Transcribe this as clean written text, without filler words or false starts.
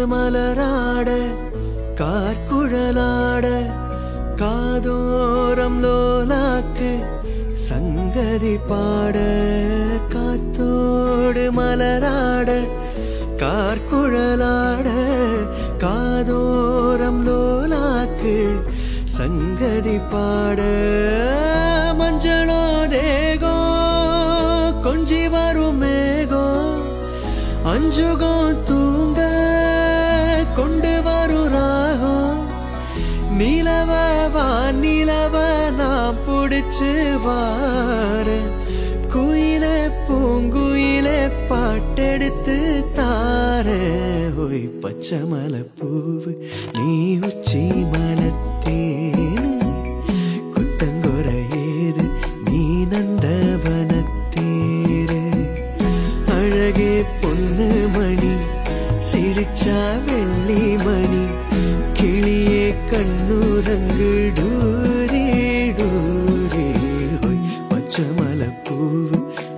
மலராட கார்குழலாட காதோரம் லோலாக்கு சங்கதி பாட காத்தோடு மலராட கார்குழலாட காதோரம் லோலாக்கு சங்கதி பாட மஞ்சளோ தேகோ கொஞ்சி வரும் மேகோ அஞ்சுகோ தூங்க கொண்டு வரும் ராகம் நிலவ நிலவ நான் புடிச்சு வார குயிலே பூங்குயிலே பாட்டெடுத்து தார ஒய் பச்சை மலை பூவு நீ உச்சி மலத்தேனு குத்தங்குற ஏது நீ நந்தவனத்தேரு அழகே பொண்ணு மணி சிரிச்சா வெள்ளி மணி கிளியே கண்ணுரங்கு டூரே டூரே ஒய் பச்சை மலை பூவு